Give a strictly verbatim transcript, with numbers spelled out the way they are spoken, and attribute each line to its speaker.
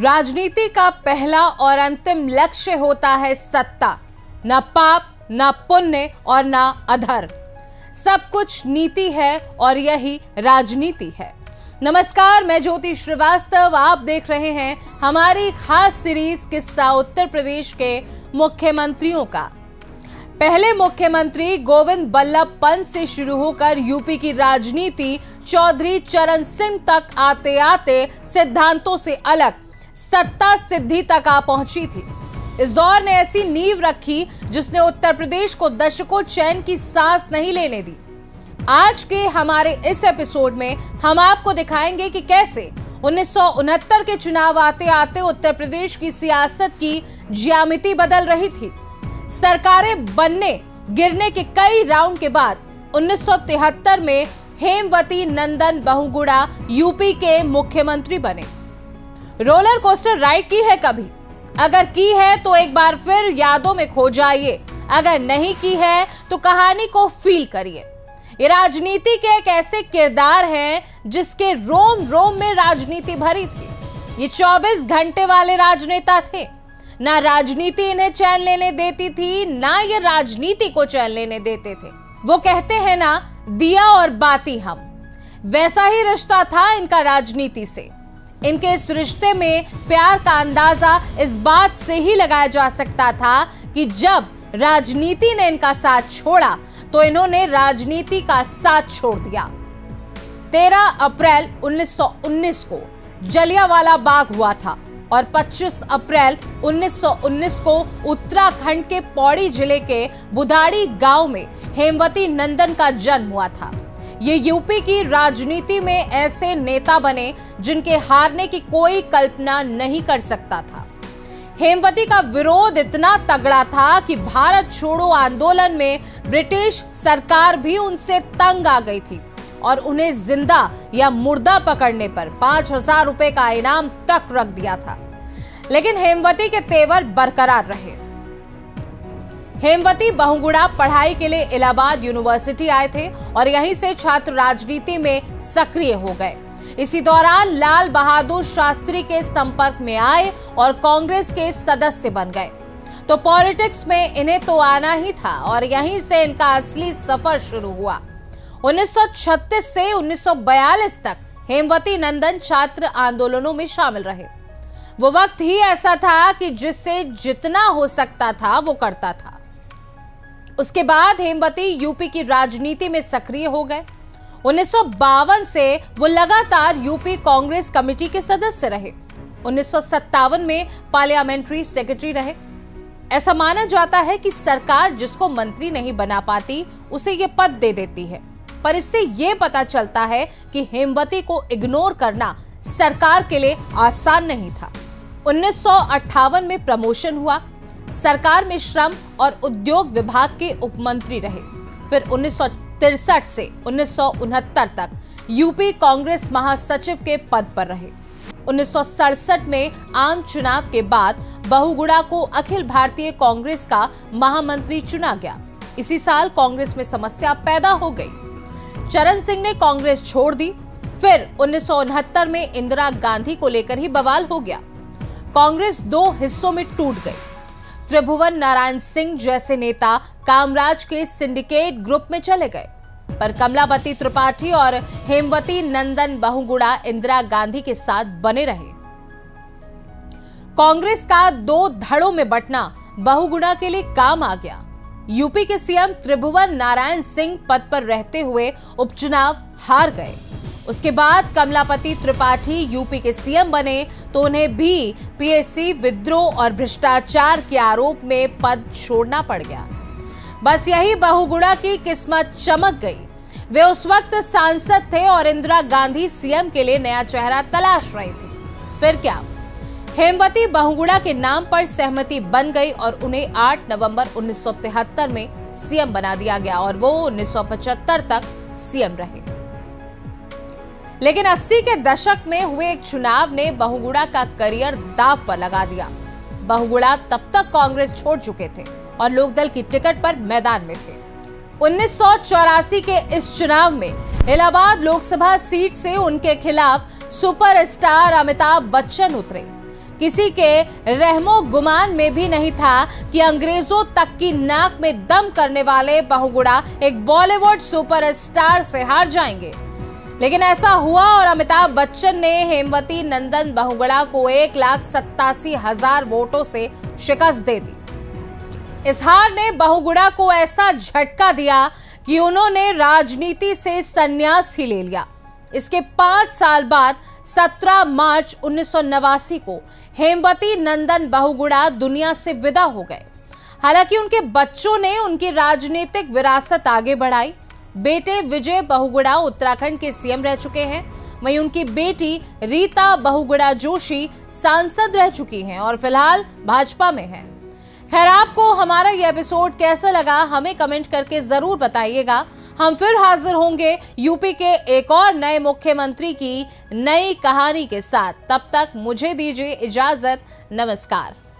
Speaker 1: राजनीति का पहला और अंतिम लक्ष्य होता है सत्ता। न पाप, न पुण्य और न अधर्म, सब कुछ नीति है और यही राजनीति है। नमस्कार, मैं ज्योति श्रीवास्तव, आप देख रहे हैं हमारी खास सीरीज किस्सा उत्तर प्रदेश के मुख्यमंत्रियों का। पहले मुख्यमंत्री गोविंद बल्लभ पंत से शुरू होकर यूपी की राजनीति चौधरी चरण सिंह तक आते आते सिद्धांतों से अलग सत्ता सिद्धि तक आ पहुंची थी। इस दौर ने ऐसी नींव रखी जिसने उत्तर प्रदेश को दशकों चैन की सांस नहीं लेने दी। आज के हमारे इस एपिसोड में हम आपको दिखाएंगे कि कैसे उन्नीस सौ उनहत्तर के चुनाव आते आते उत्तर प्रदेश की सियासत की ज्यामिति बदल रही थी। सरकारें बनने गिरने के कई राउंड के बाद उन्नीस सौ तिहत्तर में हेमवती नंदन बहुगुणा यूपी के मुख्यमंत्री बने। रोलर कोस्टर राइड की है कभी? अगर की है तो एक बार फिर यादों में खो जाइए, अगर नहीं की है तो कहानी को फील करिए। ये राजनीति के एक ऐसे किरदार हैं जिसके रोम रोम में राजनीति भरी थी। ये चौबीस घंटे वाले राजनेता थे। ना राजनीति इन्हें चैन लेने देती थी, ना ये राजनीति को चैन लेने देते थे। वो कहते हैं ना, दिया और बाती हम, वैसा ही रिश्ता था इनका राजनीति से। इनके इस रिश्ते में प्यार का अंदाजा इस बात से ही लगाया जा सकता था कि जब राजनीति ने इनका साथ छोड़ा तो इन्होंने राजनीति का साथ छोड़ दिया। तेरह अप्रैल उन्नीस सौ उन्नीस को जलियांवाला बाग हुआ था और पच्चीस अप्रैल उन्नीस सौ उन्नीस को उत्तराखंड के पौड़ी जिले के बुधाड़ी गांव में हेमवती नंदन का जन्म हुआ था। ये यूपी की राजनीति में ऐसे नेता बने जिनके हारने की कोई कल्पना नहीं कर सकता था। हेमवती का विरोध इतना तगड़ा था कि भारत छोड़ो आंदोलन में ब्रिटिश सरकार भी उनसे तंग आ गई थी और उन्हें जिंदा या मुर्दा पकड़ने पर पांच हजार रुपए का इनाम तक रख दिया था। लेकिन हेमवती के तेवर बरकरार रहे। हेमवती बहुगुणा पढ़ाई के लिए इलाहाबाद यूनिवर्सिटी आए थे और यहीं से छात्र राजनीति में सक्रिय हो गए। इसी दौरान लाल बहादुर शास्त्री के संपर्क में आए और कांग्रेस के सदस्य बन गए। तो पॉलिटिक्स में इन्हें तो आना ही था और यहीं से इनका असली सफर शुरू हुआ। उन्नीस सौ छत्तीस से उन्नीस सौ बयालीस तक हेमवती नंदन छात्र आंदोलनों में शामिल रहे। वो वक्त ही ऐसा था कि जिससे जितना हो सकता था वो करता था। उसके बाद हेमवती यूपी की राजनीति में सक्रिय हो गए। उन्नीस सौ बावन से वो लगातार यूपी कांग्रेस कमेटी के सदस्य रहे। उन्नीस सौ सत्तावन में पार्लियामेंट्री सेक्रेटरी रहे। ऐसा माना जाता है कि सरकार जिसको मंत्री नहीं बना पाती उसे ये पद दे देती है, पर इससे ये पता चलता है कि हेमवती को इग्नोर करना सरकार के लिए आसान नहीं था। उन्नीस सौ अट्ठावन में प्रमोशन हुआ। सरकार में श्रम और उद्योग विभाग के उपमंत्री रहे। फिर उन्नीस सौ तिरसठ से उन्नीस सौ उनहत्तर तक यूपी कांग्रेस महासचिव के पद पर रहे। उन्नीस सौ सड़सठ में आम चुनाव के बाद बहुगुणा को अखिल भारतीय कांग्रेस का महामंत्री चुना गया। इसी साल कांग्रेस में समस्या पैदा हो गई। चरण सिंह ने कांग्रेस छोड़ दी। फिर उन्नीस सौ उनहत्तर में इंदिरा गांधी को लेकर ही बवाल हो गया। कांग्रेस दो हिस्सों में टूट गई। त्रिभुवन नारायण सिंह जैसे नेता कामराज के सिंडिकेट ग्रुप में चले गए, पर कमलापति त्रिपाठी और हेमवती नंदन बहुगुणा इंदिरा गांधी के साथ बने रहे। कांग्रेस का दो धड़ों में बंटना बहुगुणा के लिए काम आ गया। यूपी के सीएम त्रिभुवन नारायण सिंह पद पर रहते हुए उपचुनाव हार गए। उसके बाद कमलापति त्रिपाठी यूपी के सीएम बने तो उन्हें भी पीएससी विद्रोह और भ्रष्टाचार के आरोप में पद छोड़ना पड़ गया। बस यही बहुगुणा की किस्मत चमक गई। वे उस वक्त सांसद थे और इंदिरा गांधी सीएम के लिए नया चेहरा तलाश रही थी। फिर क्या, हेमवती बहुगुणा के नाम पर सहमति बन गई और उन्हें आठ नवंबर उन्नीस सौ तिहत्तर में सीएम बना दिया गया और वो उन्नीस सौ पचहत्तर तक सीएम रहे। लेकिन अस्सी के दशक में हुए एक चुनाव ने बहुगुणा का करियर दांव पर लगा दिया। बहुगुणा तब तक कांग्रेस छोड़ चुके थे और लोकदल की टिकट पर मैदान में थे। उन्नीस सौ चौरासी के इस चुनाव में इलाहाबाद लोकसभा सीट से उनके खिलाफ सुपरस्टार अमिताभ बच्चन उतरे, किसी के रहमो गुमान में भी नहीं था कि अंग्रेजों तक की नाक में दम करने वाले बहुगुणा एक बॉलीवुड सुपरस्टार से हार जाएंगे। लेकिन ऐसा हुआ और अमिताभ बच्चन ने हेमवती नंदन बहुगुणा को एक लाख सत्तासी हजार वोटों से शिकस्त दे दी। इस हार ने बहुगुणा को ऐसा झटका दिया कि उन्होंने राजनीति से संन्यास ही ले लिया। इसके पांच साल बाद सत्रह मार्च उन्नीस सौ नवासी को हेमवती नंदन बहुगुणा दुनिया से विदा हो गए। हालांकि उनके बच्चों ने उनकी राजनीतिक विरासत आगे बढ़ाई। बेटे विजय बहुगुणा उत्तराखंड के सीएम रह चुके हैं, वहीं उनकी बेटी रीता बहुगुणा जोशी सांसद रह चुकी हैं और फिलहाल भाजपा में हैं। खैर, आपको हमारा यह एपिसोड कैसा लगा हमें कमेंट करके जरूर बताइएगा। हम फिर हाजिर होंगे यूपी के एक और नए मुख्यमंत्री की नई कहानी के साथ। तब तक मुझे दीजिए इजाजत। नमस्कार।